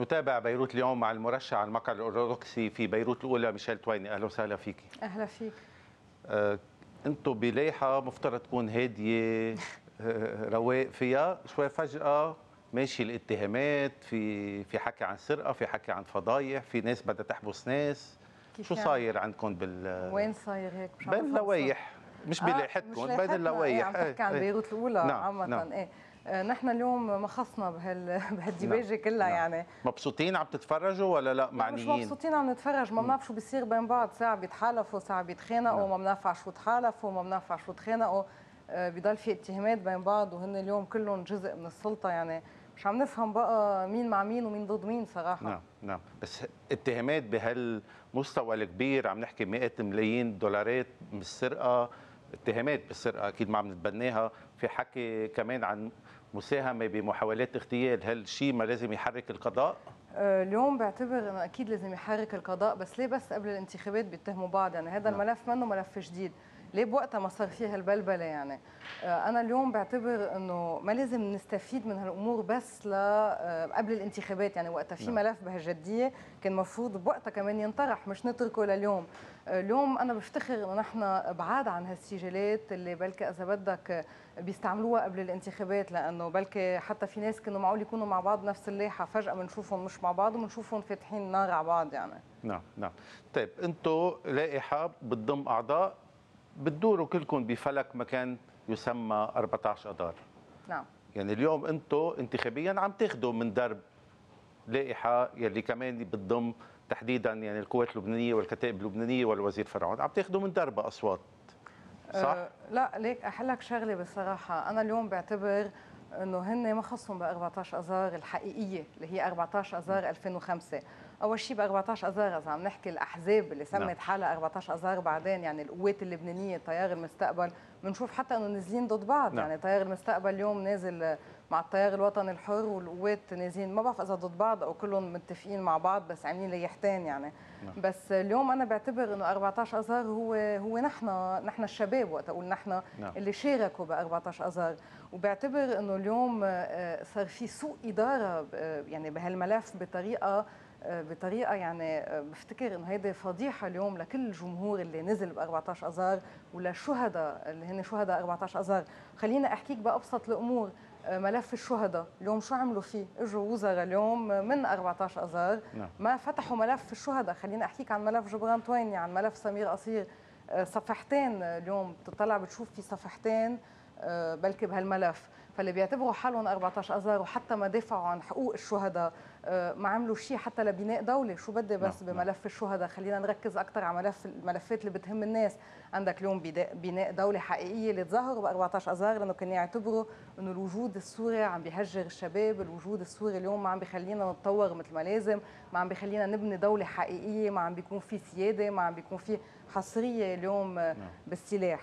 نتابع بيروت اليوم مع المرشح على المقعد الأرثوذكسي في بيروت الأولى ميشيل تويني. أهلا وسهلا فيكي. أهلا فيك. أنتم بلايحة مفترض تكون هادية، رواق فيها، شوي فجأة ماشي الاتهامات، في حكي عن سرقة، في حكي عن فضايح، في ناس بدها تحبس ناس. شو يعني صاير عندكم وين صاير هيك؟ بين اللوايح، مش بلايحتكم، بين اللوايح. عم تحكي عن بيروت الأولى عامة. نعم. نحن اليوم مخصنا بهالديباجة كلها. يعني مبسوطين عم تتفرجوا ولا لا معنيين؟ مش مبسوطين عم نتفرج، ما بنعرف شو بيصير بين بعض، ساعة بيتحالفوا ساعة بيتخانقوا، ما بنعرف شو تحالفوا ما بنعرف شو تخانقوا، بضل في اتهامات بين بعض وهن اليوم كلهم جزء من السلطة. يعني مش عم نفهم بقى مين مع مين ومين ضد مين صراحة. نعم بس اتهامات بهالمستوى الكبير، عم نحكي مئات ملايين دولارات بالسرقة، اتهامات بالسرقة أكيد ما عم نتبناها، في حكي كمان عن مساهمة بمحاولات اغتيال، هالشيء ما لازم يحرك القضاء؟ اليوم بعتبر انه اكيد لازم يحرك القضاء، بس ليه بس قبل الانتخابات بيتهموا بعض؟ يعني هذا الملف منه ملف جديد، ليه بوقتها ما صار فيها البلبله؟ يعني انا اليوم بعتبر انه ما لازم نستفيد من هالامور بس قبل الانتخابات. يعني وقتها في ملف بهالجديه كان المفروض بوقتها كمان ينطرح، مش نتركه لليوم. اليوم انا بفتخر انه نحن بعاد عن هالسجلات اللي بلكي اذا بدك بيستعملوها قبل الانتخابات، لانه بلكي حتى في ناس كانوا معقول يكونوا مع بعض نفس اللائحه، فجاه بنشوفهم مش مع بعض وبنشوفهم فاتحين نار على بعض. يعني نعم. طيب انتم لائحه بتضم اعضاء بتدوروا كلكم بفلك مكان يسمى 14 اذار. نعم. يعني اليوم انتم انتخابيا عم تاخذوا من درب لائحه يلي كمان بتضم تحديدا يعني القوات اللبنانيه والكتائب اللبنانيه والوزير فرعون، عم تاخذوا من دربها اصوات، صح؟ لا ليك احلك شغله بصراحه، انا اليوم بعتبر انه هن ما خصهم ب 14 اذار الحقيقيه اللي هي 14 اذار 2005. اول شيء ب 14 اذار اذا عم نحكي الاحزاب اللي سمت حالها 14 اذار بعدين، يعني القوات اللبنانيه تيار المستقبل، بنشوف حتى انه نازلين ضد بعض. يعني تيار المستقبل اليوم نازل مع التيار الوطني الحر، والقوات نازلين، ما بعرف اذا ضد بعض او كلهم متفقين مع بعض بس عاملين ليحتين. يعني بس اليوم انا بعتبر انه 14 اذار هو نحن الشباب، وقت اقول نحن اللي شاركوا ب 14 اذار. وبعتبر انه اليوم صار في سوء اداره يعني بهالملف بطريقه يعني بفتكر انه هيدي فضيحه اليوم لكل الجمهور اللي نزل ب 14 اذار وللشهداء اللي هن شهداء 14 اذار. خلينا احكيك بابسط الامور، ملف الشهداء اليوم شو عملوا فيه؟ اجوا وزراء اليوم من 14 اذار ما فتحوا ملف الشهداء. خلينا احكيك عن ملف جبران تويني، عن ملف سمير قصير، صفحتين اليوم بتطلع بتشوف في صفحتين بلكي بهالملف. فاللي بيعتبروا حالهم 14 اذار وحتى ما دافعوا عن حقوق الشهداء ما عملوا شيء حتى لبناء دوله. شو بدي بس بملف الشهداء؟ خلينا نركز اكثر على الملفات اللي بتهم الناس. عندك اليوم بناء دوله حقيقيه اللي تظاهروا ب 14 اذار لانه كانوا يعتبروا انه الوجود السوري عم بيهجر الشباب، الوجود السوري اليوم ما عم بيخلينا نتطور مثل ما لازم، ما عم بيخلينا نبني دوله حقيقيه، ما عم بيكون في سياده، ما عم بيكون في حصريه اليوم بالسلاح،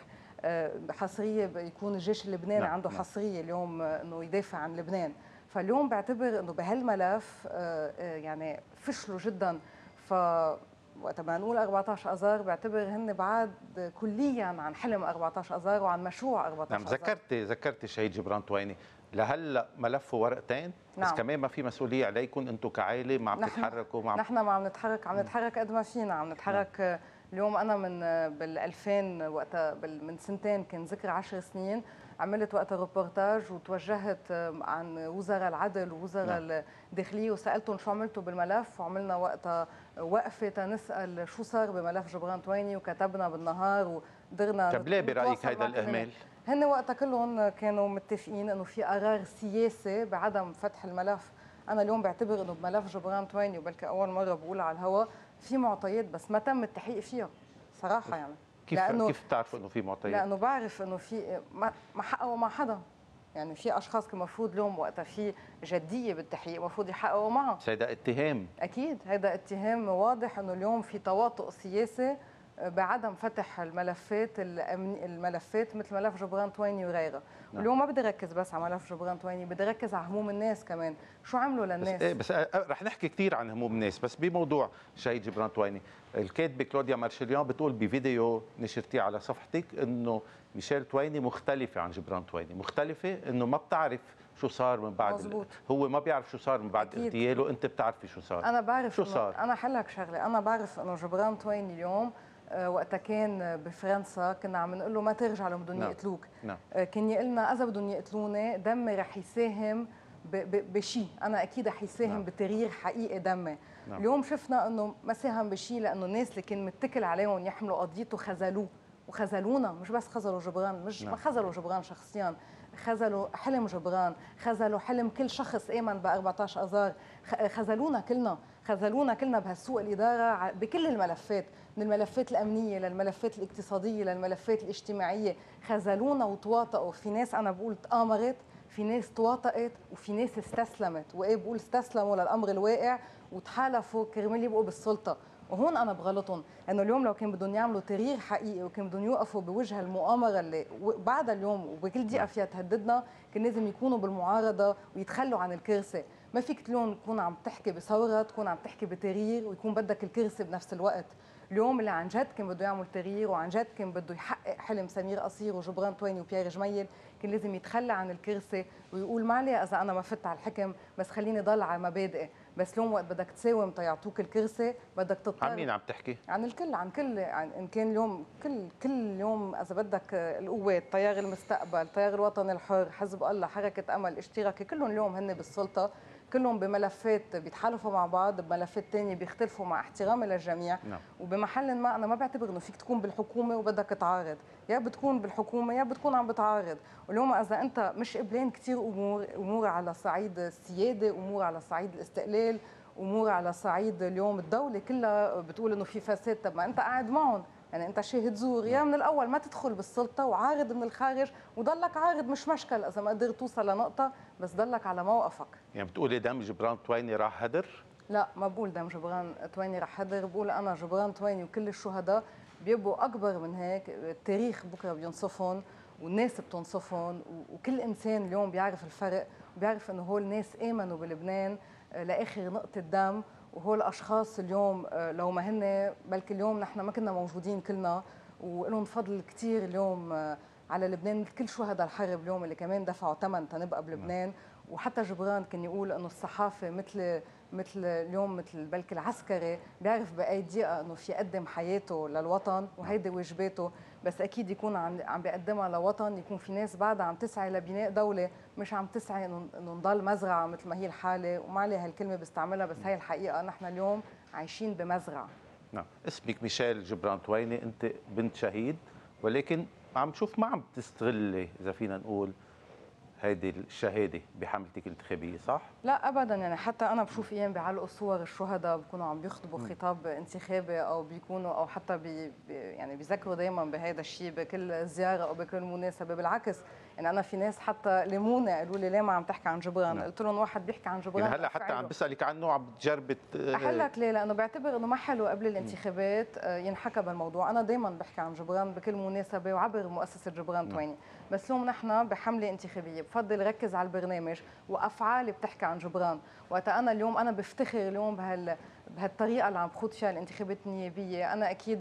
حصريه يكون الجيش اللبناني عنده حصريه اليوم انه يدافع عن لبنان. فاليوم بعتبر انه بهالملف يعني فشلوا جدا. ف وقت ما نقول 14 اذار بعتبر هن بعاد كليا عن حلم 14 اذار وعن مشروع 14 اذار. ذكرتي شهيد جبران تويني، لهلا ملفه ورقتين. بس كمان ما في مسؤوليه عليكم انتم كعائله، ما عم تتحركوا؟ نحن ما عم نتحرك قد ما فينا، عم نتحرك. اليوم انا من بال2000 وقتها من سنتين كان ذكرى 10 سنين، عملت وقتها روبورتاج وتوجهت عن وزراء العدل ووزراء الداخليه وسالتهم شو عملتوا بالملف، وعملنا وقتها وقفه تنسال شو صار بملف جبران تويني، وكتبنا بالنهار وقدرنا. طيب ليه برايك هذا الاهمال؟ هن وقتها كلهم كانوا متفقين انه في قرار سياسي بعدم فتح الملف. انا اليوم بعتبر انه بملف جبران تويني، وبلكي اول مره بقولها على الهواء، في معطيات بس ما تم التحقيق فيها صراحه. يعني كيف بتعرفوا انه في معطيات؟ لانه بعرف انه في ما حققوا مع حدا. يعني في اشخاص كان المفروض اليوم وقتها في جديه بالتحقيق المفروض يحققوا معها. بس هيدا اتهام. اكيد هذا اتهام واضح انه اليوم في تواطؤ سياسي بعدم فتح الملفات مثل ملف جبران تويني وغيرها. واليوم ما بدي ركز بس على ملف جبران تويني، بدي ركز على هموم الناس كمان، شو عملوا للناس. بس رح نحكي كثير عن هموم الناس، بس بموضوع شهيد جبران تويني، الكاتبه كلوديا مارشليان بتقول بفيديو نشرتيه على صفحتك انه ميشيل تويني مختلفه عن جبران تويني، مختلفه انه ما بتعرف شو صار من بعد مزبوط. هو ما بيعرف شو صار من بعد أكيد. اغتياله، انت بتعرفي شو صار. انا بعرف شو صار؟ انا حلك شغله، انا بعرف انه جبران تويني اليوم وقتها كان بفرنسا كنا عم نقول له ما ترجع لهم بدهم نعم. يقتلوك. نعم. كان يقلنا اذا بدهم يقتلوني دمي رح يساهم بشيء، انا اكيد رح يساهم نعم. بتغيير حقيقي دمي. نعم. اليوم شفنا انه ما ساهم بشيء، لانه الناس اللي كان متكل عليهم يحملوا قضيته خذلوه وخذلونا. مش بس خذلوا جبران، مش نعم. ما خذلوا جبران شخصيا، خذلوا حلم جبران، خذلوا حلم كل شخص آمن ب 14 آذار، خذلونا كلنا، خذلونا كلنا بهالسوء الإدارة بكل الملفات، من الملفات الأمنية للملفات الاقتصادية للملفات الاجتماعية، خذلونا وتواطئوا. في ناس أنا بقول تآمرت، في ناس تواطئت، وفي ناس استسلمت. وإيه بقول استسلموا للأمر الواقع وتحالفوا كرمال يبقوا بالسلطة. وهون انا بغلطهم، انه اليوم لو كان بدهم يعملوا تغيير حقيقي وكان بدهم يوقفوا بوجه المؤامره اللي بعد اليوم وبكل دقيقه فيها تهددنا، كان لازم يكونوا بالمعارضه ويتخلوا عن الكرسي. ما فيك تكون عم تحكي بثوره، تكون عم تحكي بتغيير ويكون بدك الكرسي بنفس الوقت. اليوم اللي عن جد كان بده يعمل تغيير وعن جد كان بده يحقق حلم سمير قصير وجبران تويني وبيير جميل، كان لازم يتخلى عن الكرسي ويقول ما عليه اذا انا ما فت على الحكم، بس خليني ضل على مبادئي. بس اليوم وقت بدك تساوم تيعطوك الكرسي بدك تضطر. عن مين عم تحكي؟ عن الكل، ان كان اليوم كل يوم اذا بدك القوات، تيار المستقبل، تيار الوطن الحر، حزب الله، حركه امل، اشتراكي، كلهم اليوم هن بالسلطه، كلهم بملفات بيتحالفوا مع بعض، بملفات ثانيه بيختلفوا مع احترامي للجميع. نعم. وبمحل ما انا ما بعتبر انه فيك تكون بالحكومه وبدك تعارض، يا بتكون بالحكومه يا بتكون عم بتعارض. واليوم اذا انت مش قبلان كثير امور على صعيد السياده، امور على صعيد الاستقلال، امور على صعيد اليوم الدوله كلها بتقول انه في فساد، طب ما انت قاعد معهم، يعني انت شاهد زور. يا من الاول ما تدخل بالسلطه وعارض من الخارج وضلك عارض، مش مشكل اذا ما قدرت توصل لنقطه، بس ضلك على موقفك. يعني بتقولي دم جبران تويني راح هدر؟ لا، ما بقول دم جبران تويني رح هدر، بقول انا جبران تويني وكل الشهداء بيبقوا اكبر من هيك. التاريخ بكره بينصفهم والناس بتنصفهم، وكل انسان اليوم بيعرف الفرق وبيعرف انه هول الناس امنوا بلبنان لاخر نقطه دم. وهول الاشخاص اليوم لو ما هن بلكي اليوم نحن ما كنا موجودين كلنا، ولهم فضل كثير اليوم على لبنان. كل شهداء الحرب اليوم اللي كمان دفعوا ثمن تنبقى بلبنان. وحتى جبران كان يقول انه الصحافه مثل اليوم مثل بلكي العسكري بيعرف باي دقيقه انه في يقدم حياته للوطن، وهيدي واجباته. بس اكيد يكون عم بيقدمها لوطن، يكون في ناس بعدها عم تسعى لبناء دوله، مش عم تسعى انه نضل مزرعه مثل ما هي الحاله. وما عليه هالكلمه بستعملها، بس هي الحقيقه، نحن اليوم عايشين بمزرعه. نعم. اسمك ميشيل جبران تويني، انت بنت شهيد، ولكن عم شوف ما عم تستغلي اذا فينا نقول هيدي الشهاده بحملتك الانتخابيه، صح؟ لا ابدا، يعني حتى انا بشوف ايام بيعلقوا صور الشهداء بيكونوا عم بيخطبوا خطاب انتخابي، او بيكونوا او حتى يعني بيذكروا دائما بهذا الشيء بكل زياره او بكل مناسبه. بالعكس، يعني انا في ناس حتى لموني قالوا لي ليه ما عم تحكي عن جبران؟ قلت لهم واحد بيحكي عن جبران يعني هلا حتى عم بسالك عنه عم بتجربي احلك ليه؟ لانه بعتبر انه ما حلو قبل الانتخابات ينحكى بالموضوع. انا دائما بحكي عن جبران بكل مناسبه وعبر مؤسسه جبران تويني، بس اليوم نحن بحمله انتخابيه بفضل ركز على البرنامج وافعالي بتحكي عن جبران. وقت انا اليوم انا بفتخر اليوم بهالطريقه اللي عم بخوض فيها الانتخابات النيابيه. انا اكيد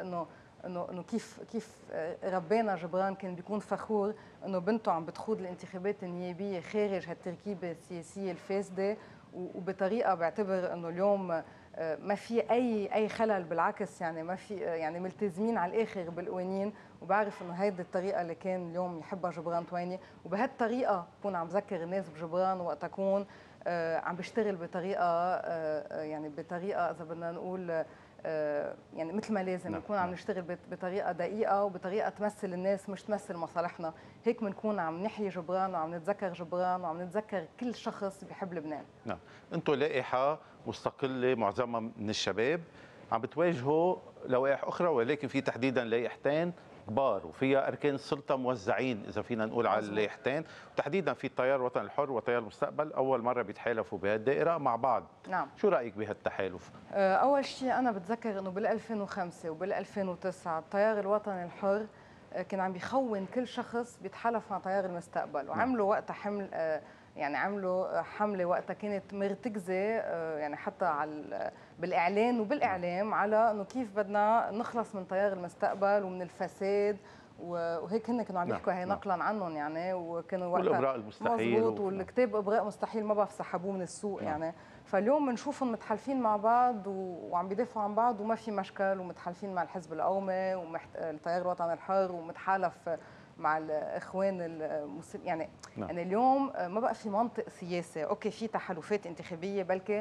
انه كيف ربنا جبران كان بيكون فخور انه بنته عم بتخوض الانتخابات النيابيه خارج هالتركيبه السياسيه الفاسده، وبطريقه بعتبر انه اليوم ما في اي خلل. بالعكس، يعني ما في، يعني ملتزمين على الاخر بالقوانين. وبعرف انه هيدي الطريقه اللي كان اليوم يحبها جبران تويني، وبهالطريقه بكون عم بذكر الناس بجبران وقت اكون عم بشتغل بطريقه يعني بطريقه اذا بدنا نقول يعني مثل ما لازم نكون عم نشتغل بطريقه دقيقه وبطريقه تمثل الناس مش تمثل مصالحنا. هيك بنكون عم نحيي جبران وعم نتذكر جبران وعم نتذكر كل شخص بيحب لبنان. نعم. انتم لائحه مستقله معظمها من الشباب عم بتواجهوا لوائح اخرى، ولكن في تحديدا لائحتين كبار وفيها اركان السلطه موزعين اذا فينا نقول على اللائحتين، وتحديدا في تيار الوطن الحر وتيار المستقبل اول مره بيتحالفوا بهالدائره مع بعض. نعم. شو رايك بهالتحالف؟ اول شيء انا بتذكر انه بال 2005 وبال 2009 تيار الوطن الحر كان عم بيخون كل شخص بيتحالف مع تيار المستقبل، وعملوا وقتها حمل، يعني عملوا حمله وقتها كانت مرتكزه يعني حتى على بالاعلان وبالاعلام على انه كيف بدنا نخلص من تيار المستقبل ومن الفساد وهيك هن كانوا عم يحكوا هي نقلا عنهم يعني، وكانوا وقتها والابراء المستحيل مضبوط، والكتاب ابراء مستحيل ما بعرف سحبوه من السوق يعني. فاليوم بنشوفهم متحالفين مع بعض وعم بيدافعوا عن بعض وما في مشكل، ومتحالفين مع الحزب القومي والتيار الوطني الحر، ومتحالف مع الاخوان المسلم يعني. يعني اليوم ما بقى في منطق سياسي، اوكي في تحالفات انتخابيه بلكي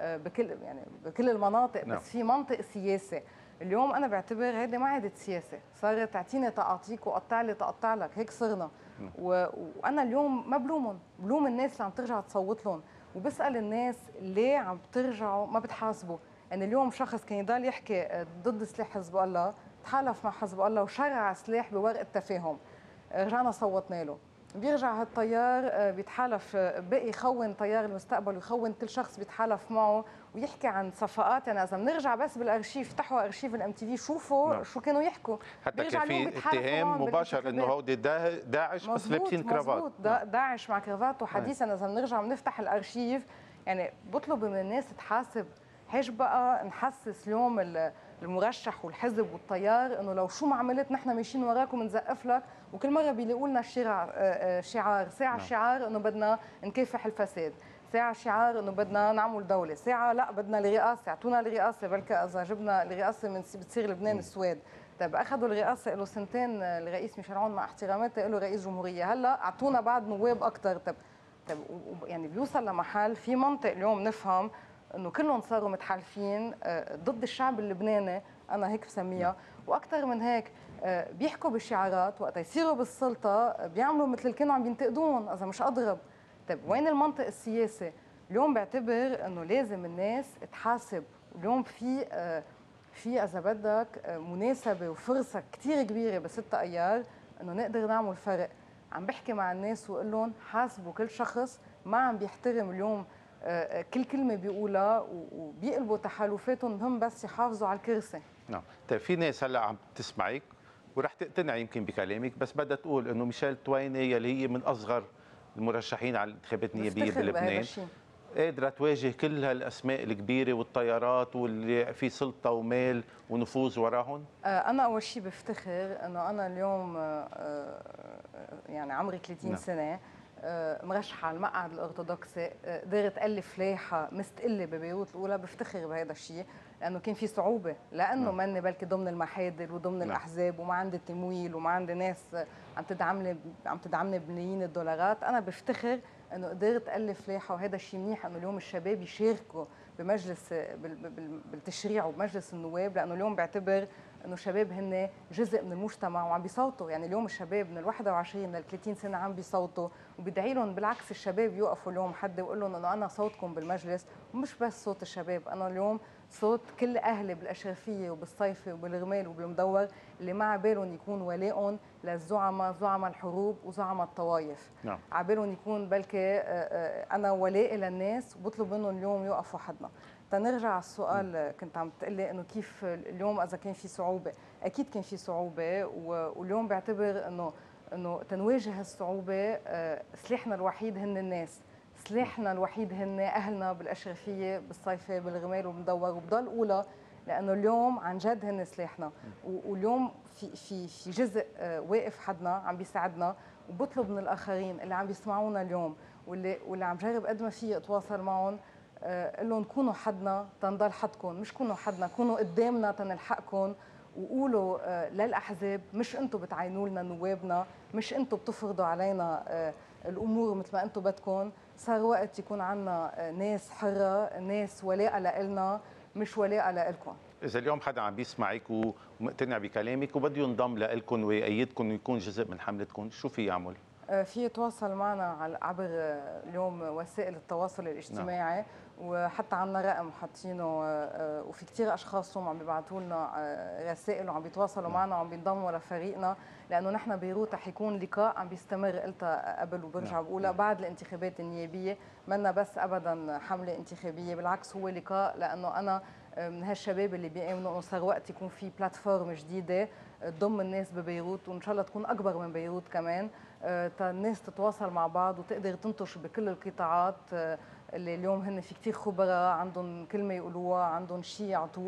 بكل المناطق، بس في منطق سياسي. اليوم انا بعتبر هيدي ما عادت سياسه، صارت تعطيني تقاطيك وقطع لي تقطع لك، هيك صرنا. وانا اليوم ما بلومهم، بلوم الناس اللي عم ترجع تصوت لهم، وبسال الناس ليه عم ترجعوا ما بتحاسبوا. يعني اليوم شخص كان يضل يحكي ضد سلاح حزب الله، تحالف مع حزب الله وشرع سلاح بورقه تفاهم، رجعنا صوتنا له. بيرجع هالطيار بيتحالف، بقي يخون طيار المستقبل ويخون كل شخص بيتحالف معه ويحكي عن صفقات. يعني اذا بنرجع بس بالارشيف، افتحوا ارشيف الام تي في شوفوا شو كانوا يحكوا. حتى كان في اتهام مباشر انه هودي داعش بس لابسين كرافات. مزبوط، داعش مع كرافات. وحديثا اذا بنرجع بنفتح الارشيف، يعني بطلب من الناس تحاسب. هيش بقى نحسس اليوم المرشح والحزب والتيار انه لو شو ما عملت نحن ماشيين وراك وبنزقف لك، وكل مره بيلاقوا لنا شعار ساعه شعار انه بدنا نكافح الفساد، ساعه شعار انه بدنا نعمل دوله، ساعه لا بدنا الرئاسه، اعطونا الرئاسه، بلكي اذا جبنا الرئاسه بتصير لبنان السواد. طيب اخذوا الرئاسه له سنتين الرئيس ميشيل عون مع احتراماتي له رئيس جمهوريه، هلا اعطونا بعد نواب اكثر. طب يعني بيوصل لمحل في منطق اليوم نفهم انه كلهم صاروا متحالفين ضد الشعب اللبناني، انا هيك بسميها. واكثر من هيك بيحكوا بالشعارات، وقت يصيروا بالسلطه بيعملوا مثل اللي كانوا عم ينتقدون اذا مش اضرب. طيب وين المنطق السياسي؟ اليوم بعتبر انه لازم الناس تحاسب. اليوم في اذا بدك مناسبه وفرصه كثير كبيره ب6 ايار انه نقدر نعمل فرق. عم بحكي مع الناس واقول لهم حاسبوا كل شخص ما عم بيحترم اليوم كل كلمه بيقولها، وبيقلبوا تحالفاتهم هم بس يحافظوا على الكرسي. نعم. طيب في ناس هلا عم تسمعك ورح تقتنع يمكن بكلامك، بس بدها تقول انه ميشيل تويني يلي هي من اصغر المرشحين على الانتخابات النيابيه بلبنان قادره تواجه كل هالاسماء الكبيره والطيارات واللي في سلطه ومال ونفوذ وراهم. انا اول شيء بفتخر انه انا اليوم يعني عمري 30 سنه، مرشحه على المقعد الارثوذكسي، قدرت الف لايحه مستقله ببيروت الاولى. بفتخر بهذا الشيء لانه كان في صعوبه، لانه ماني بلكي ضمن المحادر وضمن الاحزاب وما عندي تمويل وما عندي ناس عم تدعمني بملايين الدولارات. انا بفتخر انه قدرت الف لايحه، وهذا الشيء منيح انه اليوم الشباب يشاركوا بمجلس بالتشريع وبمجلس النواب، لانه اليوم بعتبر انه الشباب هن جزء من المجتمع وعم بيصوتوا. يعني اليوم الشباب من ال21 لل30 سنه عم بيصوتوا، وبدعي لهم بالعكس الشباب يوقفوا اليوم حد ويقول لهم انه انا صوتكم بالمجلس، ومش بس صوت الشباب، انا اليوم صوت كل اهلي بالاشرفيه وبالصيفه وبالرمال وبالمدور اللي ما عبالهم يكون ولائهم للزعماء، زعماء الحروب وزعماء الطوائف. نعم. عبالهم يكون بلكي انا ولائي للناس، وبطلب منهم اليوم يوقفوا حدنا. تنرجع على السؤال، كنت عم تقلي انه كيف اليوم اذا كان في صعوبه. اكيد كان في صعوبه، واليوم بعتبر انه تنواجه الصعوبه سلاحنا الوحيد هن الناس، سلاحنا الوحيد هن اهلنا بالاشرفيه بالصيفه بالغمال وبندور، وبضل اولى لانه اليوم عن جد هن سلاحنا. واليوم في جزء واقف حدنا عم بيساعدنا، وبطلب من الاخرين اللي عم بيسمعونا اليوم واللي عم جرب قد ما في اتواصل معهم، قل لهم كونوا حدنا تنضل حدكم، مش كونوا حدنا، كونوا قدامنا تنلحقكم. وقولوا للاحزاب مش انتم بتعينوا لنا نوابنا، مش انتم بتفرضوا علينا الامور مثل ما انتم بدكم. صار وقت يكون عندنا ناس حره، ناس ولاء لنا مش ولاء لكم. اذا اليوم حدا عم بيسمعك ومقتنع بكلامك وبده ينضم لكم ويأيدكم ويكون جزء من حملتكم، شو في يعمل؟ في يتواصل معنا عبر اليوم وسائل التواصل الاجتماعي، وحتى عنا رقم حاطينه، وفي كثير اشخاص هم عم بيبعثوا لنا رسائل وعم بيتواصلوا معنا وعم بينضموا لفريقنا، لانه نحن بيروت رح يكون لقاء عم بيستمر، قلتها قبل وبرجع بقولها، بعد الانتخابات النيابيه. منا بس ابدا حمله انتخابيه، بالعكس هو لقاء، لانه انا من هالشباب اللي بيامنوا انه صار وقت يكون في بلاتفورم جديده تضم الناس ببيروت، وان شاء الله تكون اكبر من بيروت كمان، الناس تتواصل مع بعض وتقدر تنتج بكل القطاعات اللي اليوم هن في كثير خبراء عندهم كلمه يقولوها، عندهم شيء يعطوه،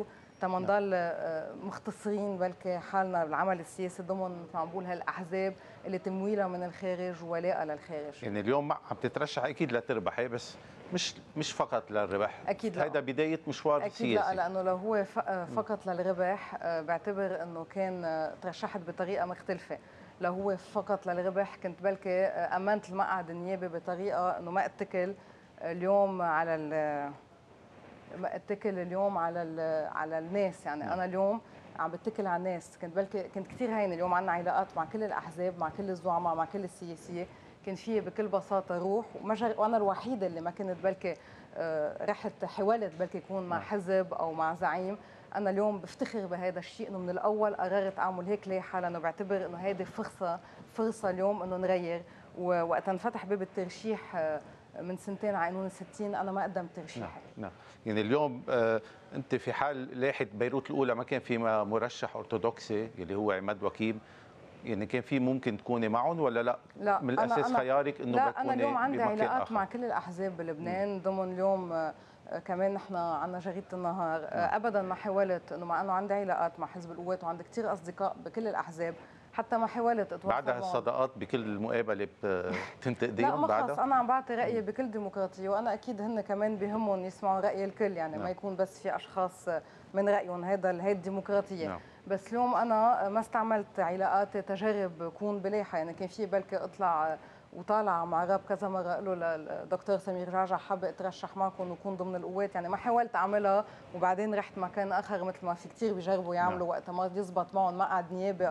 ما نضل مختصرين بلكي حالنا بالعمل السياسي ضمن مثل ما عم بقول هالاحزاب اللي تمويلها من الخارج وولائها للخارج. يعني اليوم عم تترشح اكيد لتربحي، بس مش فقط للربح، اكيد لا، هيدا بدايه مشوار اكيد سياسي. لا، لانه لو هو فقط للربح بعتبر انه كان ترشحت بطريقه مختلفه. لو هو فقط للربح كنت بلكي امنت المقعد النيابي بطريقه انه ما اتكل اليوم على ما اتكل اليوم على الناس. يعني انا اليوم عم بتكل على الناس. كنت كثير هين. اليوم عندنا علاقات مع كل الاحزاب، مع كل الزعماء، مع كل السياسيه. كان في بكل بساطه روح وانا الوحيده اللي ما كنت بلكي رحت حاولت بلكي يكون مع حزب او مع زعيم. انا اليوم بفتخر بهذا الشيء انه من الاول قررت اعمل هيك لائحه، لانه بعتبر انه هيدي فرصه اليوم انه نغير. ووقت انفتح باب الترشيح من سنتين على قانون ال60 انا ما قدمت ترشيحي. نعم. يعني اليوم انت في حال لائحه بيروت الاولى ما كان في مرشح ارثوذكسي اللي هو عماد وكيم، يعني كان في ممكن تكوني معهم ولا لا؟ لا، من الاساس خيارك انه لا، انا اليوم بتكوني عندي بمكان علاقات اخر مع كل الاحزاب بلبنان ضمن اليوم. كمان نحن عندنا جريده النهار. ابدا ما حاولت انه مع انه عندي علاقات مع حزب القوات وعندي كثير اصدقاء بكل الاحزاب، حتى ما حاولت اتواصل بعدها الصداقات بكل مقابله لا، بتنتقديهم ما بعدها؟ خلص انا عم بعطي رايي بكل ديمقراطيه، وانا اكيد هن كمان بهمهم يسمعوا راي الكل. يعني ما يكون بس في اشخاص من رايهم. هيدي الديمقراطيه. بس اليوم انا ما استعملت علاقاتي تجرب كون بلاحه. يعني كان في بلكي اطلع وطالع مع راب كذا مره اقول له للدكتور سمير جعجع حابب اترشح معكم وكون ضمن القوات. يعني ما حاولت اعملها وبعدين رحت مكان اخر مثل ما في كثير بيجربوا يعملوا وقت ما يزبط معهم مقعد نيابي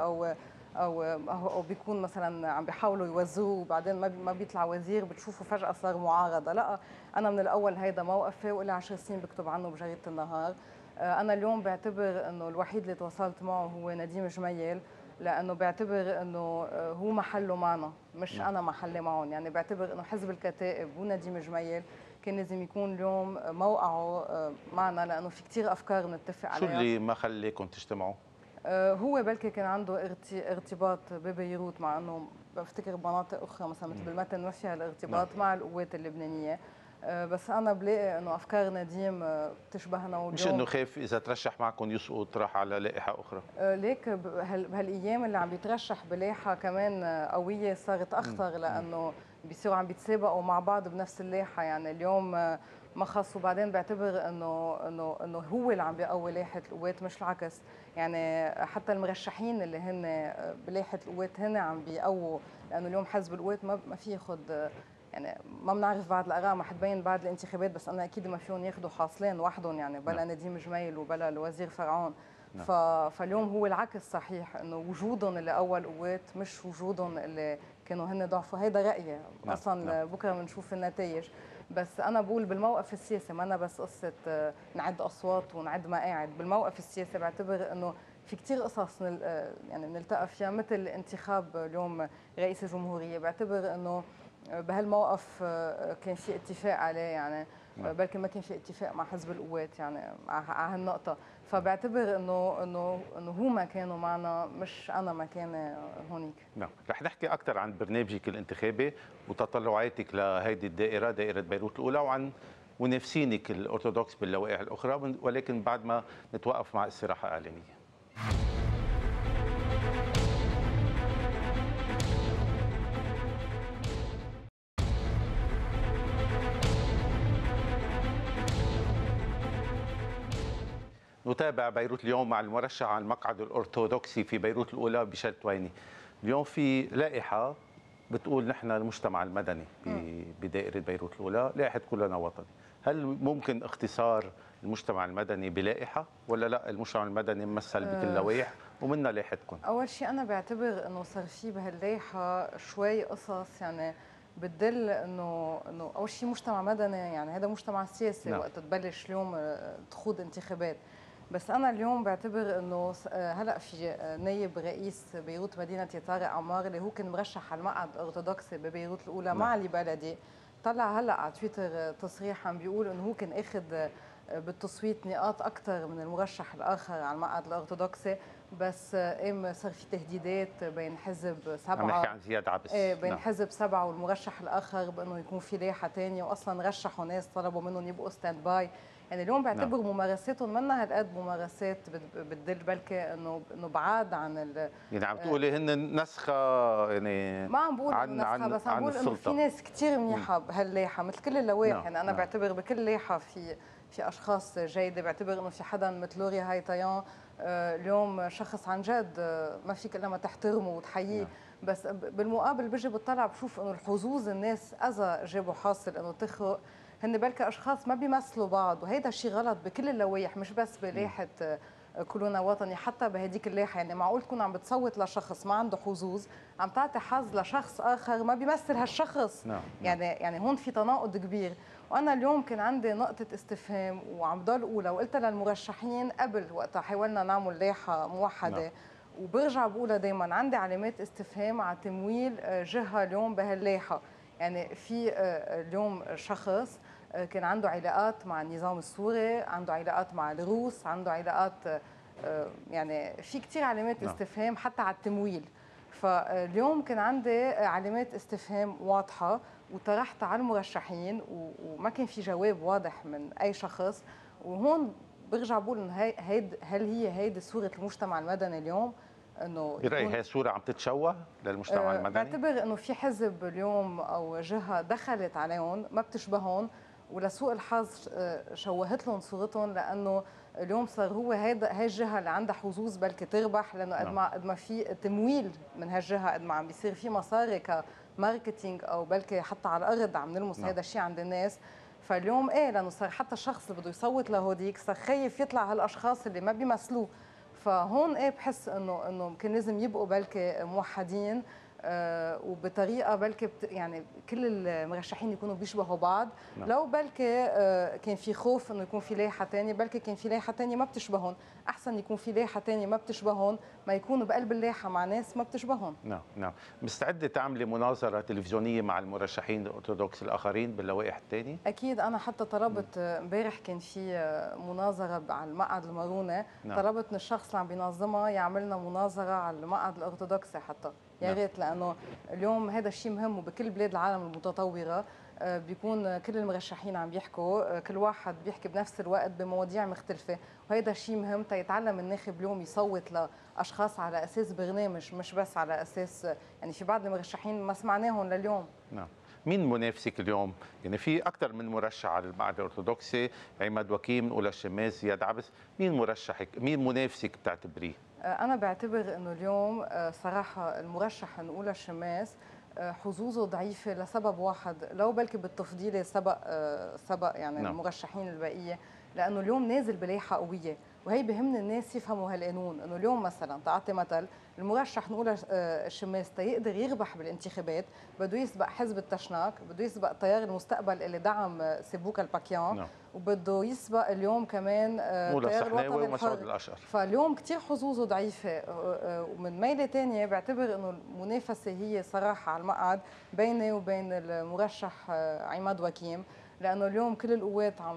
او بيكون مثلا عم بيحاولوا يوزوه وبعدين ما بيطلع وزير، بتشوفوا فجاه صار معارضه. لا، انا من الاول هيدا موقفي وإلي 10 سنين بكتب عنه بجريده النهار. انا اليوم بعتبر انه الوحيد اللي تواصلت معه هو نديم جميل، لانه بعتبر انه هو محله معنا، مش انا محلي معهم. يعني بعتبر انه حزب الكتائب ونديم جميل كان لازم يكون اليوم موقعه معنا، لانه في كثير افكار بنتفق عليها. شو اللي ما خليكم تجتمعوا؟ هو بلكي كان عنده ارتباط ببيروت، مع انه بفتكر بمناطق اخرى مثلا مثل بالمتن ما فيها الارتباط مع القوات اللبنانيه. بس انا بلاقي انه افكار نديم بتشبهنا. واليوم مش انه خايف اذا ترشح معكم يسقط راح على لائحه اخرى؟ ليك بهالايام اللي عم بيترشح بلايحه كمان قويه صارت اخطر، لانه بيصيروا عم بيتسابقوا مع بعض بنفس اللايحه. يعني اليوم ما خص. وبعدين بعتبر انه هو اللي عم بيقوي لائحه القوات مش العكس. يعني حتى المرشحين اللي هن بلائحه القوات هن عم بيقووا، لانه اليوم حزب القوات ما في ياخذ. يعني ما بنعرف بعد الاراء ما حتبين بعد الانتخابات، بس انا اكيد ما فيهم ياخذوا حاصلين وحدهم. يعني بلا نديم جميل وبلا الوزير فرعون. فاليوم هو العكس صحيح، انه وجودهم اللي اول قوات مش وجودهم اللي كانوا هن ضعفوا. هيدا رايي اصلا. بكره بنشوف النتائج. بس انا بقول بالموقف السياسي، ما انا بس قصه نعد اصوات ونعد مقاعد. بالموقف السياسي بعتبر انه في كثير قصص يعني نلتقى فيها، مثل انتخاب اليوم رئيس الجمهوريه. بعتبر انه بهالموقف كان في اتفاق عليه. يعني بلكي ما كان في اتفاق مع حزب القوات يعني على هالنقطه. فبعتبر انه هو مكانه معنا مش انا مكاني هونيك. نعم، رح نحكي اكثر عن برنامجك الانتخابي وتطلعاتك لهيدي الدائره، دائره بيروت الاولى، وعن منافسينك الارثوذكس باللوائح الاخرى، ولكن بعد ما نتوقف مع استراحه اعلانيه. نتابع بيروت اليوم مع المرشح على المقعد الأرثوذكسي في بيروت الأولى بشال تويني. اليوم في لائحة بتقول نحن المجتمع المدني بدائرة بيروت الأولى، لائحة كلنا وطني. هل ممكن اختصار المجتمع المدني بلائحة ولا لا المجتمع المدني ممثل بكل اللوائح ومنها لائحتكم؟ أول شيء أنا بعتبر إنه صار في بهاللائحة شوي قصص يعني بتدل إنه أول شيء مجتمع مدني. يعني هذا مجتمع سياسي وقت تبلش اليوم تخوض انتخابات. بس أنا اليوم بعتبر إنه هلا في نائب رئيس بيروت مدينة طارق عمار اللي هو كان مرشح على المقعد الأرثوذكسي ببيروت الأولى مع علي بلدي. طلع هلا على تويتر تصريح عم بيقول إنه هو كان أخذ بالتصويت نقاط أكثر من المرشح الآخر على المقعد الأرثوذكسي، بس قام صار في تهديدات بين حزب عم سبعه نحكي عن زياد عبس. بين نعم. حزب سبعه والمرشح الاخر بانه يكون في لايحه ثانيه، واصلا رشحوا ناس طلبوا منهم يبقوا ستاند باي. يعني اليوم نعم. بعتبر ممارساتهم منها هالقد ممارسات بتدل بلكي انه بعاد عن يعني عم تقولي هن نسخه يعني ما عم بقول انه نسخه، بس عم بقول انه في ناس كثير منيحه بهاللايحه مثل كل اللوائح. نعم. يعني انا نعم. بعتبر بكل لايحه في اشخاص جيده، بعتبر انه في حدا مثل لوريا هاي تيان اليوم شخص عن جد ما فيك الا ما تحترمه وتحييه. نعم. بس بالمقابل بجي بطلع بشوف انه الحظوظ الناس اذى جابوا حاصل انه تخرق، هن بلكي اشخاص ما بيمثلوا بعض، وهيدا الشيء غلط بكل اللوائح مش بس بلايحه كلنا وطني. حتى بهديك اللائحه يعني معقول تكون عم بتصوت لشخص ما عنده حظوظ، عم تعطي حظ لشخص اخر ما بيمثل هالشخص. نعم. يعني هون في تناقض كبير. وانا اليوم كان عندي نقطه استفهام وعم ضل اولى وقلتها للمرشحين قبل وقتها حاولنا نعمل لائحه موحده. نعم. وبرجع بقولها دائما، عندي علامات استفهام على تمويل جهه اليوم بهاللائحه. يعني في اليوم شخص كان عنده علاقات مع النظام السوري، عنده علاقات مع الروس، عنده علاقات يعني في كثير علامات استفهام حتى على التمويل. فاليوم كان عندي علامات استفهام واضحة وطرحتها على المرشحين وما كان في جواب واضح من أي شخص. وهون برجع بقول إنه هل هي هيدي صورة المجتمع المدني اليوم؟ انه برأيي هي صورة عم تتشوه للمجتمع المدني؟ بعتبر انه في حزب اليوم او جهه دخلت عليهم ما بتشبههم، ولسوء الحظ شوهت لهم صورتهم، لانه اليوم صار هو هي الجهه اللي عندها حظوظ بلكي تربح، لانه قد ما في تمويل من هالجهه، قد ما عم بيصير في مصاري كماركتينج او بلكي حتى على الارض عم نلمس هذا الشيء عند الناس. فاليوم لانه صار حتى الشخص اللي بده يصوت لهوديك صار خايف يطلع هالاشخاص اللي ما بيمثلوه. فهون بحس انه كان لازم يبقوا بلكي موحدين وبطريقه بلكي يعني كل المرشحين يكونوا بيشبهوا بعض. لو بلكي كان في خوف انه يكون في لائحه ثانيه، بلكي كان في لائحه ثانيه ما بتشبههم، احسن يكون في لائحه ثانيه ما بتشبههم ما يكونوا بقلب اللائحه مع ناس ما بتشبههم. نعم. مستعده تعملي مناظره تلفزيونيه مع المرشحين الارثوذكس الاخرين باللوائح الثانيه؟ اكيد. انا حتى طلبت امبارح كان في مناظره على المقعد المارونه. طلبت من الشخص اللي عم بينظمها يعمل لنا مناظره على المقعد الارثوذكسي حتى، يا ريت، لانه اليوم هذا الشيء مهم. وبكل بلاد العالم المتطوره بيكون كل المرشحين عم بيحكوا، كل واحد بيحكي بنفس الوقت بمواضيع مختلفه، وهذا الشيء مهم تيتعلم الناخب اليوم يصوت لاشخاص على اساس برنامج مش بس على اساس يعني في بعض المرشحين ما سمعناهم لليوم. نعم. مين منافسك اليوم؟ يعني في اكثر من مرشح على المقعد الارثوذكسي، عماد وكيم، أولى الشماس، زياد عبس، مين مرشحك؟ مين منافسك بتعتبريه؟ أنا بعتبر إنه اليوم صراحة المرشح أولى الشماس حظوظه ضعيفة لسبب واحد، لو بلكي بالتفضيل سبق يعني المرشحين البقية، لأنه اليوم نازل بلايحة قوية، وهي بهمني الناس يفهموا هالقانون. إنه اليوم مثلا تعطي مثل المرشح أولى الشماس تيقدر يربح بالانتخابات بده يسبق حزب التشناك، بده يسبق تيار المستقبل اللي دعم سيبوكا الباكيان، وبده يسبق اليوم كمان تيار الوطني الحر. فاليوم كثير حظوظه ضعيفه. ومن ميله ثانيه بعتبر انه المنافسه هي صراحه على المقعد بيني وبين المرشح عماد وكيم، لانه اليوم كل القوات عم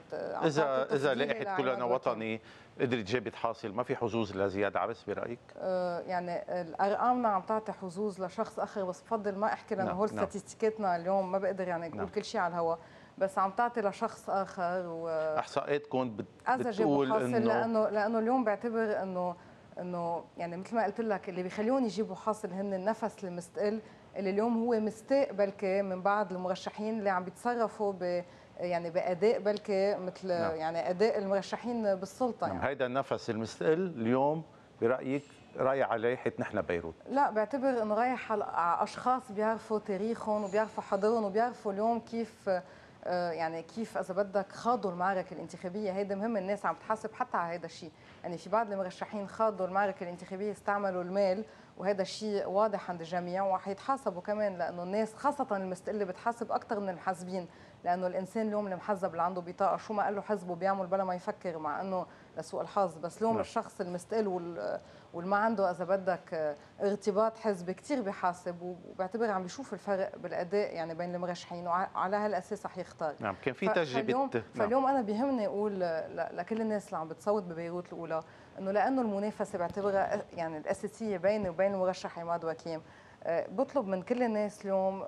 اذا لائحه كلنا وطني قدرت جابت حاصل، ما في حظوظ لزياد عبس برايك؟ يعني الارقامنا عم تعطي حظوظ لشخص اخر، بس بفضل ما احكي لانه هول ستاتستيكاتنا اليوم ما بقدر يعني اقول كل شيء على الهواء، بس عم تعطي لشخص اخر. احصائياتكم بتقول لانه اليوم بعتبر انه يعني مثل ما قلت لك اللي بيخليهم يجيبوا حاصل هن النفس المستقل اللي اليوم هو مستاء بلكي من بعض المرشحين اللي عم بيتصرفوا يعني باداء بلكي مثل يعني اداء المرشحين بالسلطه. يعني هيدا النفس المستقل اليوم برايك رايح على لائحه نحن بيروت؟ لا، بعتبر انه رايح على اشخاص بيعرفوا تاريخهم وبيعرفوا حضورهم وبيعرفوا اليوم كيف يعني كيف اذا بدك خاضوا المعركه الانتخابيه. هيدا مهم، الناس عم تحاسب حتى على هذا الشيء. يعني في بعض المرشحين خاضوا المعركه الانتخابيه استعملوا المال، وهذا الشيء واضح عند الجميع وحيتحاسبوا كمان، لانه الناس خاصه المستقله بتحاسب اكثر من المحاسبين، لانه الانسان اليوم المحزب اللي عنده بطاقه شو ما قال له حزبه بيعمل بلا ما يفكر، مع انه لسوء الحظ. بس اليوم الشخص المستقل والما عنده اذا بدك ارتباط حزبي كثير بيحاسب، وبعتبر عم بيشوف الفرق بالاداء يعني بين المرشحين، وعلى هالاساس رح يختار. نعم كان في تجربه. فاليوم انا بيهمني اقول لكل الناس اللي عم بتصوت ببيروت الاولى انه لانه المنافسه بعتبرها يعني الاساسيه بيني وبين المرشح عماد وكيم، بطلب من كل الناس اليوم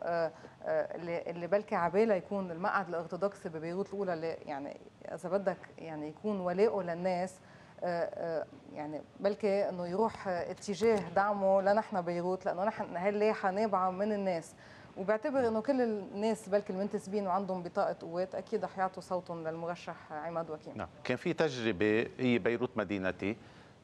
اللي بلكي عبالة يكون المقعد الارثوذكسي ببيروت الاولى اللي يعني اذا بدك يعني يكون ولاؤه للناس، يعني بلكي انه يروح اتجاه دعمه لنحن بيروت، لانه نحن هاللايحه نابعه من الناس، وبعتبر انه كل الناس بلكي المنتسبين وعندهم بطاقه قوات اكيد رح يعطوا صوتهم للمرشح عماد وكيم. نعم كان في تجربه هي بيروت مدينتي،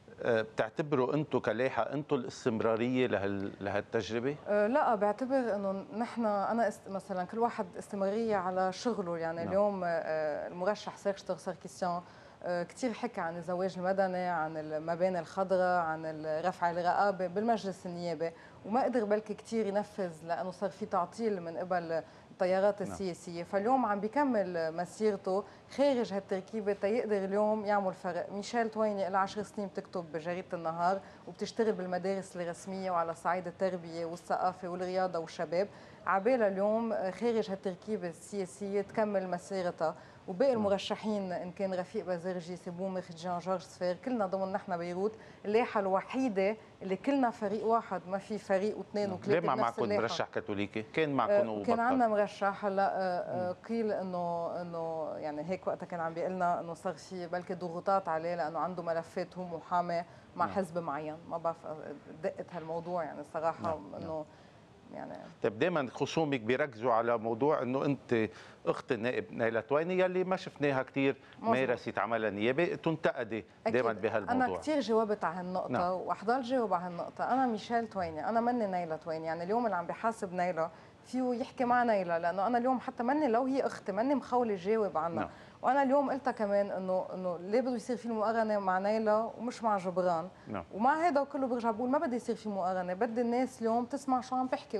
بتعتبروا انتم كلايحه انتم الاستمراريه لهالتجربه؟ لا بعتبر انه نحن انا مثلا كل واحد استمراريه على شغله، يعني نعم. اليوم المرشح سيرج ساركيسيان كثير حكى عن الزواج المدني، عن المباني الخضراء، عن رفع الرقابه بالمجلس النيابي، وما قدر بلكي كثير ينفذ لانه صار في تعطيل من قبل التيارات السياسيه، فاليوم عم بيكمل مسيرته خارج هالتركيبه تيقدر اليوم يعمل فرق. ميشيل تويني لها 10 سنين بتكتب بجريده النهار وبتشتغل بالمدارس الرسميه وعلى صعيد التربيه والثقافه والرياضه والشباب، عبالة اليوم خارج هالتركيبه السياسيه تكمل مسيرتها، وباقي المرشحين ان كان رفيق بازرجي، سبومي، خدجان، جورج سفير، كلنا ضمن نحن بيروت اللائحه الوحيده اللي كلنا فريق واحد، ما في فريق واثنين وثلاثه. ليه ما معكم مرشح كاثوليكي؟ كان معكم وبطل. كان عندنا مرشح، هلا قيل انه يعني هيك وقتها كان عم بيقلنا انه صار في بلكي ضغوطات عليه لانه عنده ملفات هو محامي مع حزب معين، ما بعرف دقت هالموضوع يعني صراحه انه يعني. طيب دائما خصومك بيركزوا على موضوع انه انت اخت النائب نيلة تويني يلي ما شفناها كثير مارست عملها نيابي، تنتقدي دائما بهالموضوع. انا كثير جاوبت على هالنقطه وحضل جاوب على هالنقطه. انا ميشيل تويني، انا مني نيلة تويني، يعني اليوم اللي عم بحاسب نيلة فيه يحكي مع نيلة، لانه انا اليوم حتى مني لو هي اختي مني مخولة جاوب عنها. وانا اليوم قلتها كمان انه ليه بده يصير في المقارنه مع نيلة ومش مع جبران. ومع هذا كله برجع بقول ما بدي يصير في مقارنه، بدي الناس اليوم تسمع شو عم بحكي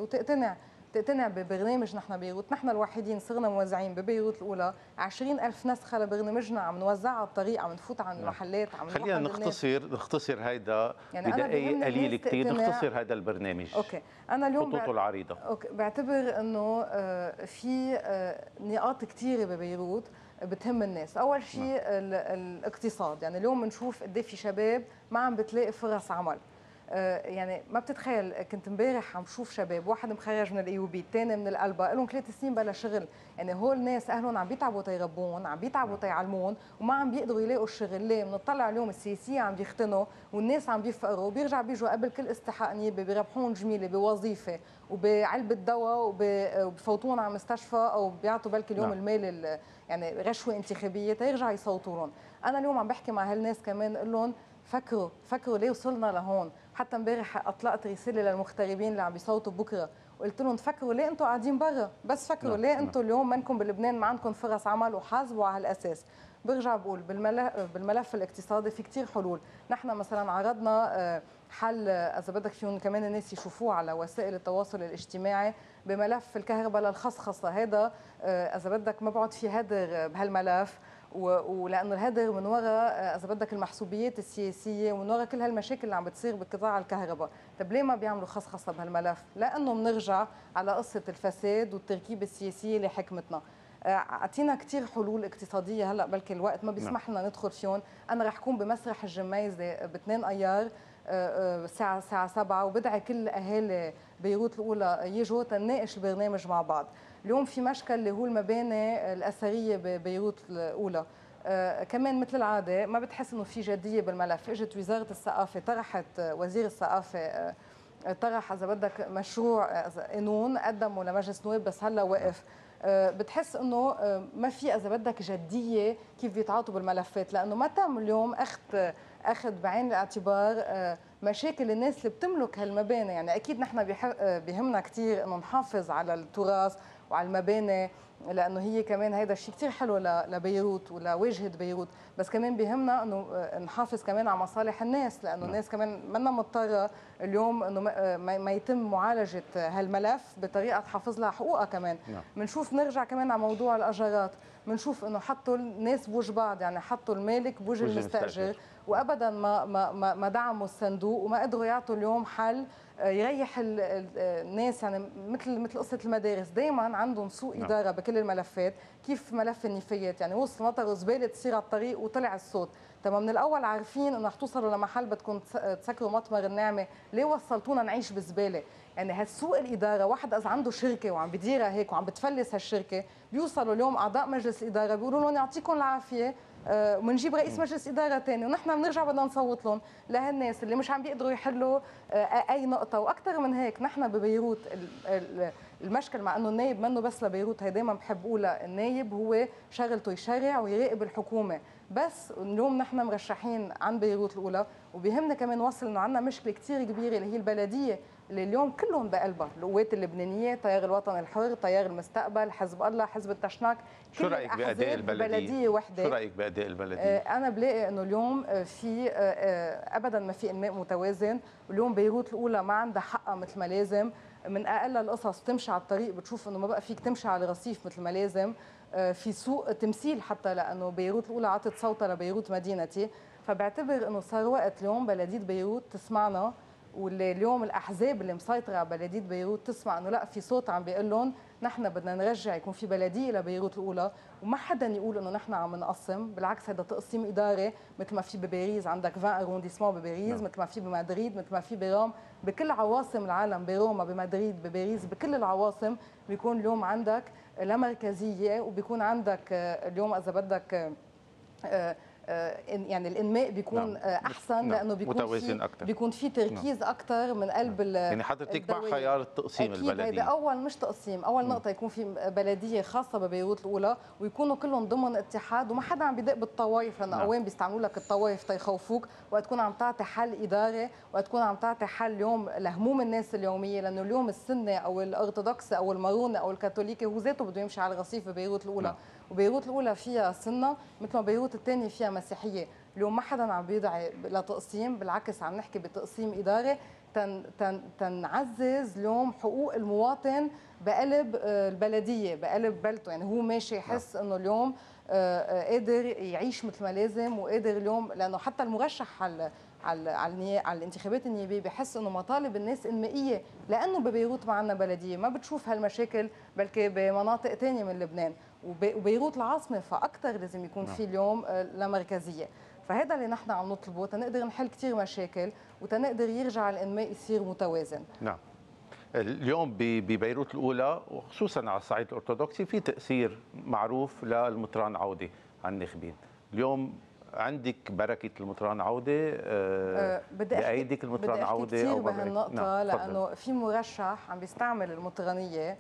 وتقتنع ببرنامج نحن بيروت. نحن الوحيدين صرنا موزعين ببيروت الاولى 20,000 نسخه لبرنامجنا، عم نوزعها على الطريق، عم نفوت على المحلات، عم خلينا نختصر هيدا يعني بدقائق قليله كثير، نختصر هذا البرنامج. اوكي انا اليوم خطوطه العريضه. اوكي بعتبر انه في نقاط كثيره ببيروت بتهم الناس. اول شيء الاقتصاد، يعني اليوم بنشوف قد ايه في شباب ما عم بتلاقي فرص عمل. يعني ما بتتخيل، كنت امبارح عم شوف شباب، واحد مخرج من الايوبي، الثاني من القلبة، لهم 3 سنين بلا شغل، يعني هول الناس اهلهم عم بيتعبوا تيربون، عم بيتعبوا تيعلمون، وما عم بيقدروا يلاقوا الشغل. ليه؟ بنطلع اليوم السياسيين عم بيختنوا والناس عم بيفقروا، وبيرجع بيجوا قبل كل استحقاق نيابي بيربحون جميله بوظيفه وبعلبه دواء وبفوتون على مستشفى او بيعطوا بلكي اليوم المال يعني رشوه انتخابيه تيرجع يصوتوا لهم. انا اليوم عم بحكي مع هالناس كمان اقول لهم فكروا ليه وصلنا لهون. حتى امبارح اطلقت رساله للمغتربين اللي عم بيصوتوا بكره، قلت لهم فكروا ليه انتم قاعدين برا، بس فكروا ليه انتم اليوم منكم بلبنان ما عندكم فرص عمل، وحاسبوا على هالاساس. برجع بقول بالملف الاقتصادي في كثير حلول. نحن مثلا عرضنا حل اذا بدك فيهم كمان الناس يشوفوه على وسائل التواصل الاجتماعي بملف الكهرباء للخصخصه. هذا اذا بدك ما بعد في هدر بهالملف، ولانه الهدر من وراء اذا بدك المحسوبيات السياسيه ومن وراء كل هالمشاكل اللي عم بتصير بقطاع الكهرباء. طيب ليه ما بيعملوا خصخصه بهالملف؟ لانه بنرجع على قصه الفساد والتركيبه السياسيه اللي حكمتنا. اعطينا كثير حلول اقتصاديه، هلا بلكي الوقت ما بيسمح لنا ندخل فيهم. انا رح كون بمسرح الجميزه ب2 ايار الساعه 7، وبدعي كل اهالي بيروت الاولى يجوا تناقش البرنامج مع بعض. اليوم في مشكل اللي هو المباني الاثريه ببيروت الاولى. كمان مثل العاده ما بتحس انه في جديه بالملف. اجت وزاره الثقافه طرحت، وزير الثقافه طرح اذا بدك مشروع قانون قدمه لمجلس النواب بس هلا وقف. بتحس انه ما في اذا بدك جديه كيف بيتعاطوا بالملفات، لانه ما تم اليوم اخذ بعين الاعتبار مشاكل الناس اللي بتملك هالمباني. يعني اكيد نحن بيهمنا كثير انه نحافظ على التراث وعلى المباني، لانه هي كمان هيدا الشيء كثير حلو لبيروت ولواجهه بيروت، بس كمان بيهمنا انه نحافظ كمان على مصالح الناس، لانه الناس كمان منا مضطره اليوم انه ما يتم معالجه هالملف بطريقه تحافظ لها حقوقها. كمان بنشوف نرجع كمان على موضوع الاجارات، بنشوف انه حطوا الناس بوجه بعض، يعني حطوا المالك بوجه المستاجر، وابدا ما دعموا الصندوق وما قدروا يعطوا اليوم حل يريح الناس. يعني مثل قصه المدارس، دائما عندهم سوء اداره بكل الملفات. كيف ملف النفايات، يعني وصل مطر زباله تصير على الطريق وطلع الصوت. طب من الاول عارفين انه رح توصلوا لمحل بدكم تسكروا مطمر النعمه، ليه وصلتونا نعيش بزباله؟ يعني هالسوء الاداره، واحد اذا عنده شركه وعم بديرها هيك وعم بتفلس هالشركه، بيوصلوا اليوم اعضاء مجلس الاداره بيقولوا لهم يعطيكم العافيه ومنجيب رئيس مجلس اداره ثاني، ونحن بنرجع بدنا نصوت لهم لهالناس اللي مش عم بيقدروا يحلوا اي نقطه. واكثر من هيك، نحن ببيروت المشكل، مع انه النايب منه بس لبيروت، هي دائما بحب اقولها، النايب هو شغلته يشرع ويراقب الحكومه. بس اليوم نحن مرشحين عن بيروت الاولى، وبيهمنا كمان نوصل انه عندنا مشكله كثير كبيره اللي هي البلديه، اللي اليوم كلهم بقلبها القوات اللبنانيه، تيار الوطن الحر، تيار المستقبل، حزب الله، حزب التشناك. شو رايك باداء البلديه وحده. شو رايك باداء البلديه؟ انا بلاقي انه اليوم في ابدا ما في انماء متوازن، واليوم بيروت الاولى ما عندها حقها مثل ما لازم. من اقل القصص تمشي على الطريق بتشوف انه ما بقى فيك تمشي على الرصيف مثل ما لازم. في سوء تمثيل حتى، لانه بيروت الاولى عطت صوتها لبيروت مدينتي. فبعتبر انه صار وقت اليوم بلديه بيروت تسمعنا، واللي اليوم الاحزاب اللي مسيطره على بلديه بيروت تسمع انه لا، في صوت عم بيقول لهم نحن بدنا نرجع يكون في بلديه لبيروت الاولى، وما حدا يقول انه نحن عم نقسم. بالعكس، هذا تقسيم اداري، مثل ما في بباريس عندك 20 ارونديسمون بباريس، مثل ما في بمدريد، مثل ما في بروم، بكل عواصم العالم، بروما، بمدريد، بباريس، بكل العواصم بيكون اليوم عندك لا مركزيه، وبيكون عندك اليوم اذا بدك يعني الانماء بيكون احسن، لانه بيكون في تركيز اكثر من قلب يعني حضرتك مع خيار التقسيم البلدي؟ هذا اول مش تقسيم، اول نقطه يكون في بلديه خاصه ببيروت الاولى، ويكونوا كلهم ضمن اتحاد، وما حدا عم بيدق بالطوائف، لانه اوين بيستعملوا لك الطوائف تيخوفوك، وقت تكون عم تعطي حل اداري، وقت تكون عم تعطي حل اليوم لهموم الناس اليوميه. لانه اليوم السنه او الارثوذكس او الماروني او الكاثوليكي هو ذاته بده يمشي على الرصيف ببيروت الاولى. وبيروت الاولى فيها سنه مثل ما بيروت الثانيه فيها مسيحيه. اليوم ما حدا عم بيدعي لتقسيم، بالعكس عم نحكي بتقسيم اداري تنعزز اليوم حقوق المواطن بقلب البلديه، بقلب بلده. يعني هو ماشي يحس انه اليوم قادر يعيش مثل ما لازم، وقادر اليوم، لانه حتى المرشح على الانتخابات النيابيه بحس انه مطالب الناس انمائيه، لانه ببيروت ما عندنا بلديه، ما بتشوف هالمشاكل بلكي بمناطق ثانيه من لبنان، وبيروت العاصمه، فاكثر لازم يكون في اليوم لا مركزيه. فهذا اللي نحن عم نطلبه تنقدر نحل كثير مشاكل، وتنقدر يرجع الانماء يصير متوازن. نعم. اليوم ببيروت الاولى وخصوصا على الصعيد الارثوذكسي في تاثير معروف للمطران عوده على الناخبين. اليوم عندك بركه المطران عوده، بايدك المطران عوده؟ بدي احكي كثير بهالنقطه، لانه في مرشح عم بيستعمل المطرانيه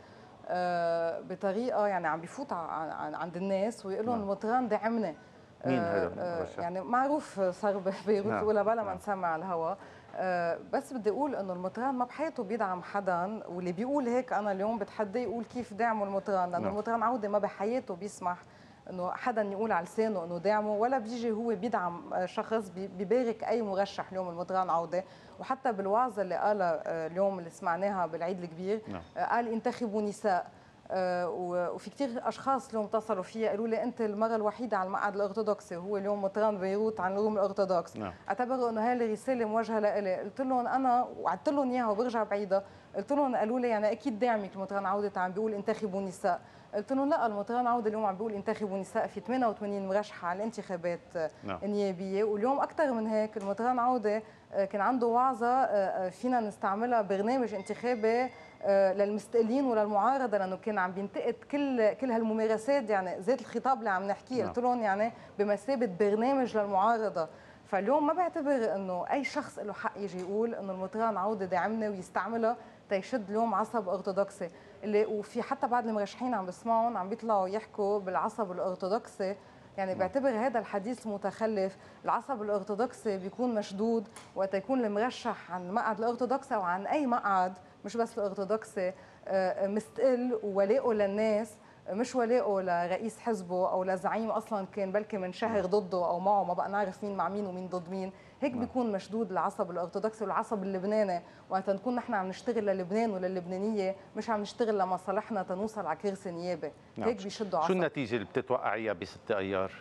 بطريقه، يعني عم بيفوت عند الناس ويقول لهم المطران دعمنا. مين هذا المرشح؟ يعني معروف صار ببيروت الاولى بلا ما نسمع على الهوا. بس بدي اقول انه المطران ما بحياته بيدعم حدا، واللي بيقول هيك انا اليوم بتحديه يقول كيف دعموا المطران، لانه المطران عوده ما بحياته بيسمح انه حدا يقول على لسانه انه دعمه، ولا بيجي هو بيدعم شخص بيبارك اي مرشح اليوم المطران عوده. وحتى بالوعظه اللي قالها اليوم اللي سمعناها بالعيد الكبير قال انتخبوا نساء. وفي كثير اشخاص اليوم اتصلوا فيها قالوا لي انت المره الوحيده على المقعد الارثوذكسي، وهو اليوم مطران بيروت عن الروم الارثوذكس. اعتبروا انه هاي الرساله موجهه لإلي. قلت لهم انا، وعدت لهم اياها وبرجع بعيدها، قلت لهم قالوا لي يعني اكيد داعمك المطران عوده عم بيقول انتخبوا نساء. قلت لهم لا، المطران عوده اليوم عم بيقول انتخبوا نساء، في 88 مرشحه على الانتخابات النيابيه، واليوم اكثر من هيك المطران عوده كان عنده وعظه فينا نستعملها برنامج انتخابي للمستقلين وللمعارضه، لانه كان عم بينتقد كل هالممارسات، يعني ذات الخطاب اللي عم نحكيه. قلت لهم يعني بمثابه برنامج للمعارضه. فاليوم ما بعتبر انه اي شخص له حق يجي يقول انه المطران عوده دعمنا ويستعملها تيشد اليوم عصب ارثوذكسي. اللي وفي حتى بعض المرشحين عم بسمعهم عم بيطلعوا يحكوا بالعصب الارثوذكسي. يعني بعتبر هذا الحديث متخلف. العصب الارثوذكسي بيكون مشدود وقت يكون المرشح عن مقعد الارثوذكسي او عن اي مقعد، مش بس الارثوذكسي، مستقل وولائه للناس، مش ولائه لرئيس حزبه او لزعيم اصلا كان بلكي من شهر ضده او معه، ما بقى نعرف مين مع مين ومين ضد مين. هيك بيكون مشدود العصب الارثوذكسي والعصب اللبناني، وقت نكون نحن عم نشتغل للبنان وللبنانيه، مش عم نشتغل لمصالحنا تنوصل على كرسي نيابي. هيك بيشدوا عصب. شو النتيجه اللي بتتوقعيها ب6 ايار؟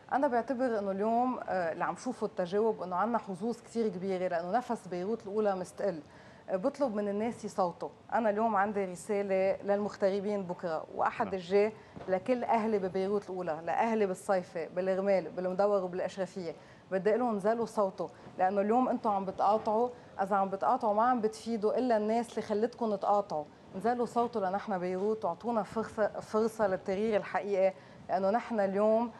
انا بعتبر انه اليوم اللي عم شوفه التجاوب انه عندنا حظوظ كثير كبيره، لانه نفس بيروت الاولى مستقل. بطلب من الناس يصوتوا. انا اليوم عندي رساله للمغتربين بكره واحد الجاي لكل اهلي ببيروت الاولى، لاهلي بالصيفه، بالرمال، بالمدور وبالاشرفيه. بدي اقول لهم نزلوا صوتوا، لانه اليوم انتم عم بتقاطعوا، اذا عم بتقاطعوا ما عم بتفيدوا الا الناس اللي خلتكم تقاطعوا. نزلوا صوتوا لنحن بيروت، واعطونا فرصه للتغيير الحقيقي، لانه نحن اليوم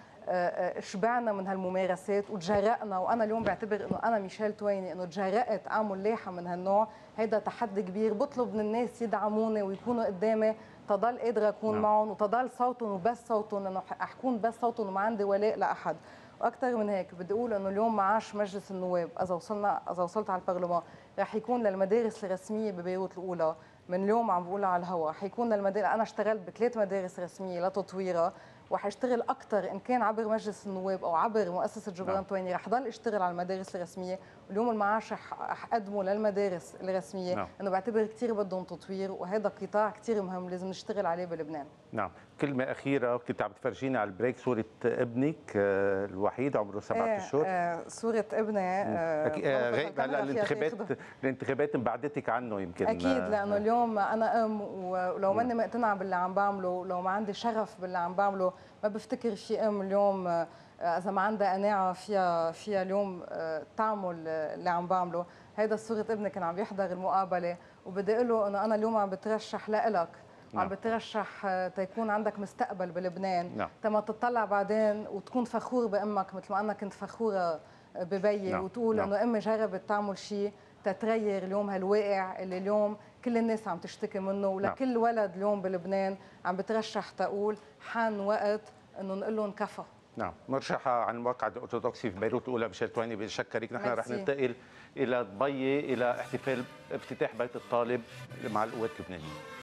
شبعنا من هالممارسات وتجرأنا. وانا اليوم بعتبر انه انا ميشيل تويني انه تجرأت اعمل لايحه من هالنوع، هيدا تحدي كبير. بطلب من الناس يدعموني ويكونوا قدامي تضل قادره اكون معهم وتضل صوتهم وبس صوتهم، لانه احكون بس صوتهم وما عندي ولاء لاحد. واكثر من هيك بدي اقول انه اليوم معاش مجلس النواب اذا وصلت على البرلمان رح يكون للمدارس الرسميه ببيروت الاولى. من اليوم عم بقولها على الهواء، حيكون للمدارس. انا اشتغلت بثلاث مدارس رسميه لتطويرها، وحاشتغل اكثر ان كان عبر مجلس النواب او عبر مؤسسه جبران تويني. رح ضل اشتغل على المدارس الرسميه، واليوم المعاش رح اقدمه للمدارس الرسميه، انه بعتبر كثير بدهم تطوير، وهذا قطاع كثير مهم لازم نشتغل عليه بلبنان. نعم. كلمة أخيرة، كنت عم تفرجيني على البريك صورة ابنك الوحيد عمره 7 أشهر. صورة ابني غايب هلا الانتخابات انبعدتك عنه يمكن. أكيد، لأنه اليوم أنا أم، ولو ماني مقتنعة باللي عم بعمله، لو ما عندي شغف باللي عم بعمله، ما بفتكر في أم اليوم إذا ما عندها قناعة فيها اليوم تعمل اللي عم بعمله. هيدا صورة ابني كان عم يحضر المقابلة، وبدي أقول له إنه أنا اليوم عم بترشح لإلك، عم بترشح تيكون عندك مستقبل بلبنان، تما تطلع بعدين وتكون فخور بأمك مثل ما أنا كنت فخورة ببيي، وتقول إنه أمي جربت تعمل شيء تتغير اليوم هالواقع اللي اليوم كل الناس عم تشتكي منه. ولكل ولد اليوم بلبنان عم بترشح تقول حان وقت إنه نقول لهم كفى. نعم. مرشحة عن الموقع الأرثوذكسي في بيروت الأولى ميشيل تويني، بشكرك. نحن رح ننتقل إلى دبي إلى احتفال افتتاح بيت الطالب مع القوات اللبنانية.